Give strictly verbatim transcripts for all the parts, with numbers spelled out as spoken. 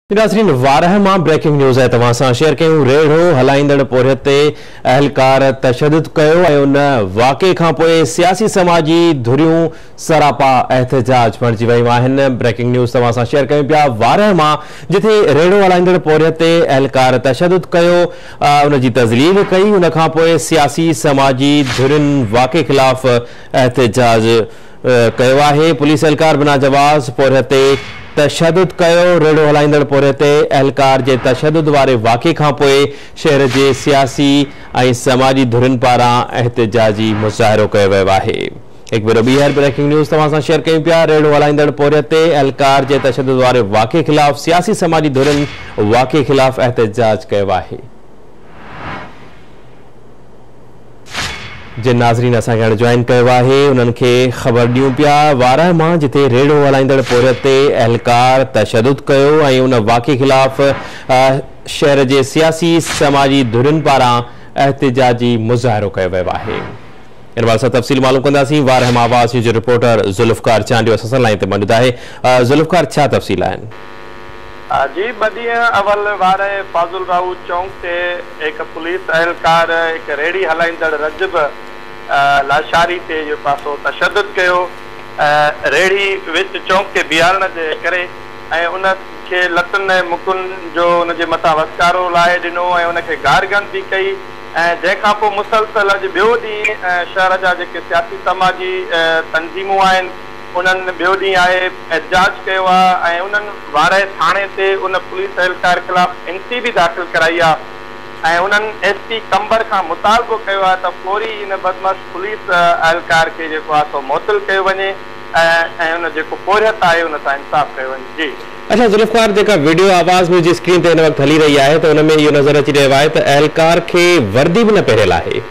नाज़रीन वारह मां breaking news है तव्हां सां शेयर कयूं। रेढ़ो हलाईंदड़ पोरियत ते अहलकार तशद्दुद कयो ऐं उन वाक़े खां पोइ सियासी समाजी धुरियूं सरापा एहतजाज बणिजी वयूं आहिनि। ब्रेकिंग न्यूज़ तव्हां सां शेयर कयूं पिया। वारह मां जिथे रेढ़ो हलाईंदड़ पोरियत ते अहलकार तशद्दुद कयो, उन जी तज़लील कई, उन खां पोइ सियासी समाजी धुरियुनि वाक़े खिलाफ़ एहतजाज कयो आहे। पुलिस एहलकार बिना जवाज़ पोरियत ते तशद्दुद कयो। रेढ़ो हलाईंदड़ पोरियत ते अहलकार जे तशद्दुद वारे वाक़े खां पोइ शहर जे सियासी ऐं समाजी धुरियुनि पारां एहतजाजी मुज़ाहिरो कयो वियो आहे। हिकु भेरो ॿीहर ब्रेकिंग न्यूज़ तव्हां सां शेयर कयूं पिया। रेढ़ो हलाईंदड़ पोरियत ते अहलकार जे तशद्दुद वारे वाक़े खिलाफ़ सियासी समाजी धुरियुनि वाक़े खिलाफ़ एहतजाज कयो आहे। जिन नाज़रीन असांखे हाणे जॉइन कयो आहे उन्हनि खे ख़बर ॾियूं पिया। वारह मां जिथे रेढ़ो हलाईंदड़ पोरियत ते अहलकार तशद्दुद कयो ऐं उन वाक़े खिलाफ़ शहर जे सियासी समाजी धुरियुनि पारां एहतजाजी मुज़ाहिरो कयो वियो आहे। इन बारे सां तफ़सील मालूम कंदासीं। वारह मां आवाज़ जो रिपोर्टर ज़ुल्फ़कार चांडियो असां सां लाइन ते मौजूदु आहे। ज़ुल्फ़कार, छा तफ़सील आहिनि? जी बदी अवल वारे फाजुल राऊ चौक से एक पुलिस एहलकार एक रेड़ी हलाईंदड़ रजब लाशारी ते जो पासो तशद्दुद कयो। रेड़ी विच चौक के बिहारण जे करे ऐं उन खे लतन मुकुन जो उन जे मथां वसकारो लाए ॾिनो ऐं उन खे गारगन भी कई ऐं जंहिंखां पोइ मुसलसल अॼु ॿियो ॾींहुं शहर जा जेके सियासी समाजी तंज़ीमूं आहिनि उन्हनि ॿियो ॾींहुं आहे एहतजाज कयो आहे ऐं उन्हनि वारे थाणे ते उन पुलिस एहलकार ख़िलाफ़ एनसी बि दाख़िल कराई आहे ऐं उन्हनि एस पी कंबर खां मुतालबो कयो आहे त फौरी इन बदमाश पुलिस एहलकार खे जेको आहे सो मुअत्तल कयो वञे ऐं उन जेको पोरियत आहे उन सां इंसाफ़ कयो वञे। जी अच्छा ज़ुल्फ़कार, जेका वीडियो आवाज़ मुंहिंजी स्क्रीन ते हिन वक़्तु हली रही आहे त उन में इहो नज़र अची रहियो आहे त अहलकार खे वर्दी बि न पहिरियल आहे।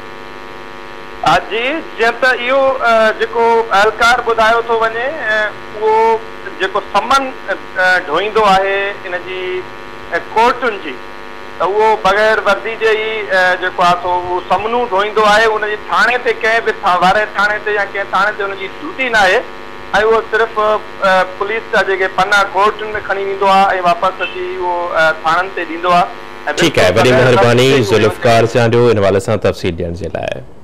जी जीअं त इहो जेको अहलकार ॿुधायो थो वञे उहो जेको समन ढोईंदो आहे इन जी कोर्टुनि जी त उहो बग़ैर वर्दी जे ई जेको आहे सो उहो समनूं ढोईंदो आहे। उनजी थाणे ते कंहिं बि वारे थाणे ते या कंहिं थाणे ते उनजी ड्यूटी न आहे ऐं उहो सिर्फ़ु पुलिस जा जेके पना कोर्टुनि में खणी वेंदो आहे ऐं वापसि अची उहो थाणनि ते ॾींदो आहे। ठीकु आहे, वॾी महिरबानी ज़ुल्फ़कार चांडियो इन हवाले सां तफ़सील ॾियण जे लाइ।